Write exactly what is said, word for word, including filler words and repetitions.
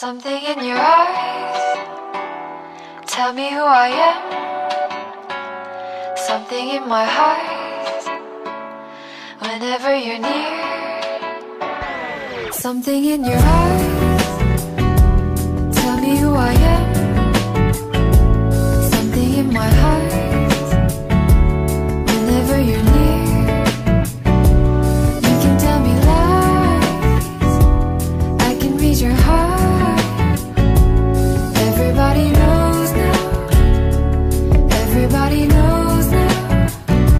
Something in your eyes, tell me who I am. Something in my heart, whenever you're near. Something in your eyes, tell me who I am.